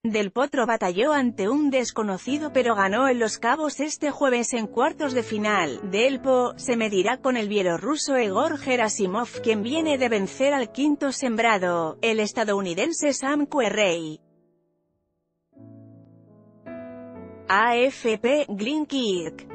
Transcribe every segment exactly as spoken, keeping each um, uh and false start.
Del Potro batalló ante un desconocido pero ganó en Los Cabos este jueves en cuartos de final. Del Po se medirá con el bielorruso Egor Gerasimov, quien viene de vencer al quinto sembrado, el estadounidense Sam Querrey. A F P, Glenkirk.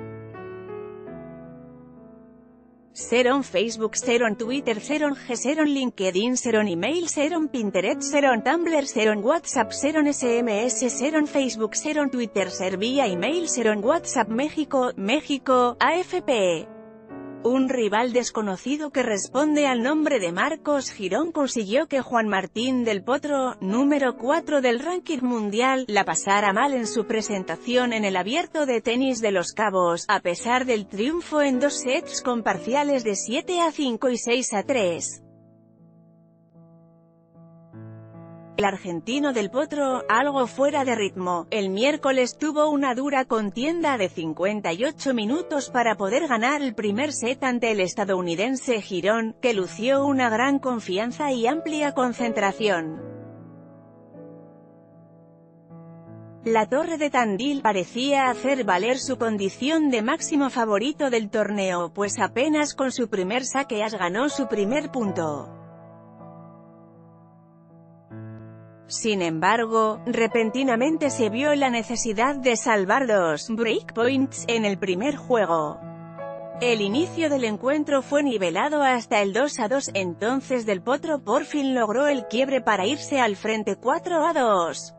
Seron Facebook, Seron Twitter, Seron G, Seron LinkedIn, Seron Email, Seron Pinterest, Seron Tumblr, Seron WhatsApp, Seron S M S, Seron Facebook, Seron Twitter, Ser vía email, Seron WhatsApp. México, México, A F P. Un rival desconocido que responde al nombre de Marcos Girón consiguió que Juan Martín del Potro, número cuatro del ranking mundial, la pasara mal en su presentación en el Abierto de Tenis de Los Cabos, a pesar del triunfo en dos sets con parciales de siete a cinco y seis a tres. El argentino del Potro, algo fuera de ritmo, el miércoles tuvo una dura contienda de cincuenta y ocho minutos para poder ganar el primer set ante el estadounidense Girón, que lució una gran confianza y amplia concentración. La Torre de Tandil parecía hacer valer su condición de máximo favorito del torneo, pues apenas con su primer saque as ganó su primer punto. Sin embargo, repentinamente se vio la necesidad de salvar dos breakpoints en el primer juego. El inicio del encuentro fue nivelado hasta el dos a dos, entonces Del Potro por fin logró el quiebre para irse al frente cuatro a dos.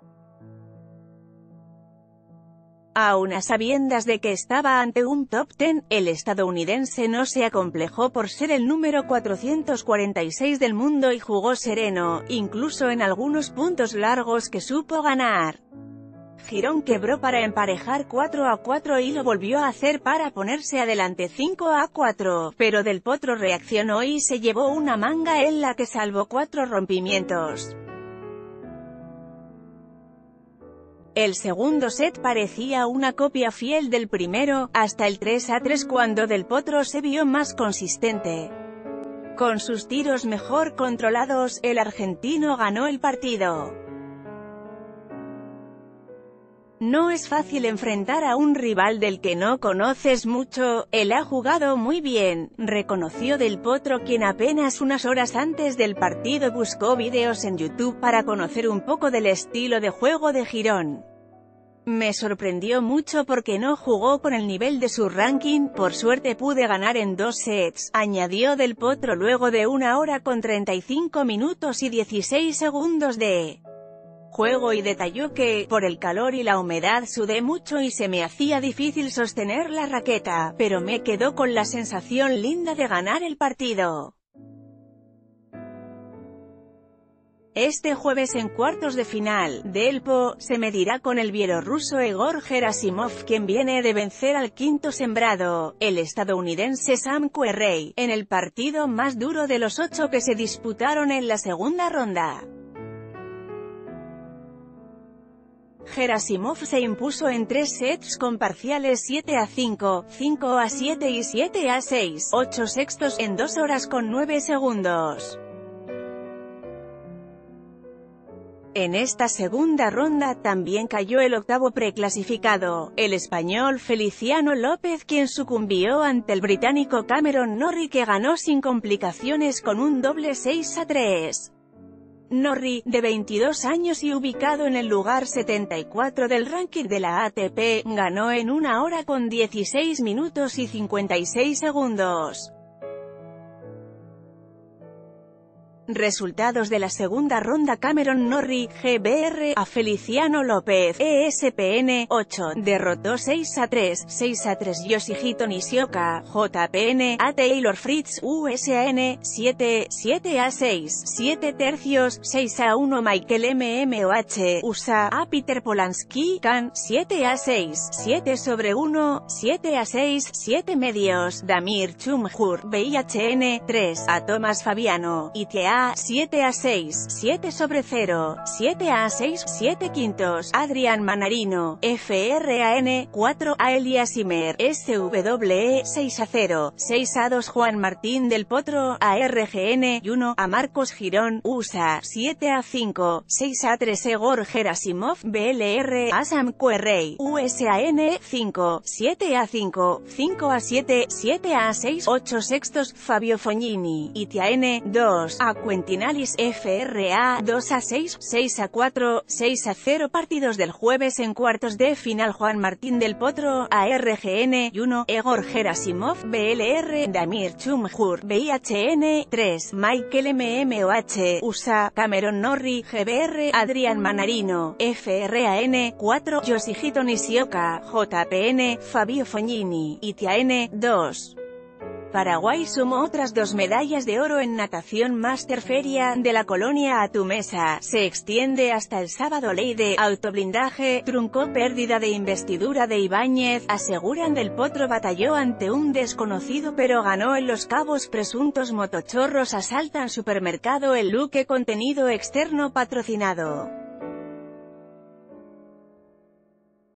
Aun a sabiendas de que estaba ante un top diez, el estadounidense no se acomplejó por ser el número cuatrocientos cuarenta y seis del mundo y jugó sereno, incluso en algunos puntos largos que supo ganar. Girón quebró para emparejar cuatro a cuatro y lo volvió a hacer para ponerse adelante cinco a cuatro, pero Del Potro reaccionó y se llevó una manga en la que salvó cuatro rompimientos. El segundo set parecía una copia fiel del primero, hasta el tres a tres cuando Del Potro se vio más consistente. Con sus tiros mejor controlados, el argentino ganó el partido. No es fácil enfrentar a un rival del que no conoces mucho, él ha jugado muy bien, reconoció Del Potro, quien apenas unas horas antes del partido buscó vídeos en YouTube para conocer un poco del estilo de juego de Girón. Me sorprendió mucho porque no jugó con el nivel de su ranking, por suerte pude ganar en dos sets, añadió Del Potro luego de una hora con treinta y cinco minutos y dieciséis segundos de juego y detalló que, por el calor y la humedad sudé mucho y se me hacía difícil sostener la raqueta, pero me quedó con la sensación linda de ganar el partido. Este jueves en cuartos de final, Del Po se medirá con el bielorruso Egor Gerasimov, quien viene de vencer al quinto sembrado, el estadounidense Sam Querrey, en el partido más duro de los ocho que se disputaron en la segunda ronda. Gerasimov se impuso en tres sets con parciales siete a cinco, cinco a siete y siete a seis, ocho sextos, en dos horas con nueve segundos. En esta segunda ronda también cayó el octavo preclasificado, el español Feliciano López, quien sucumbió ante el británico Cameron Norrie, que ganó sin complicaciones con un doble seis a tres. Norrie, de veintidós años y ubicado en el lugar setenta y cuatro del ranking de la A T P, ganó en una hora con dieciséis minutos y cincuenta y seis segundos. Resultados de la segunda ronda: Cameron Norrie, G B R, a Feliciano López, E S P N, ocho, derrotó seis a tres, seis a tres Yoshihito Nishioka, J P N, a Taylor Fritz, U S A N, siete, siete a seis, siete tercios, seis a uno Michael M M O H, U S A, a Peter Polansky, Can, siete a seis, siete sobre uno, siete a seis, siete medios, Damir Chumhur, B I H N, tres, a Tomás Fabiano, I T A A, siete a seis, siete sobre cero, siete a seis, siete quintos, Adrián Manarino, F R A N, cuatro a Elias Imer, S W E, seis a cero, seis a dos Juan Martín del Potro, A R G N, y uno a Marcos Girón, U S A, siete a cinco, seis a tres Egor Gerasimov, B L R, Asam Querrey, U S A N, cinco, siete a cinco, cinco a siete, siete a seis, ocho sextos, Fabio Fognini, Itia N, dos, a Quentinalis, F R A, dos a seis, seis a cuatro, seis a cero Partidos del jueves en cuartos de final Juan Martín del Potro, A R G N, y uno, Egor Gerasimov, B L R, Damir Chumhur, B I H N, tres, Michael M M O H, U S A, Cameron Norrie, G B R, Adrián Manarino, F R A N, cuatro, Yoshihito Nishioka, J P N, Fabio Fognini, Itia N, dos. Paraguay sumó otras dos medallas de oro en natación Master Feria de la Colonia a tu mesa. Se extiende hasta el sábado. Ley de autoblindaje, truncó pérdida de investidura de Ibáñez, aseguran del Potro batalló ante un desconocido pero ganó en Los Cabos. Presuntos motochorros asaltan supermercado El Luque. Contenido externo patrocinado.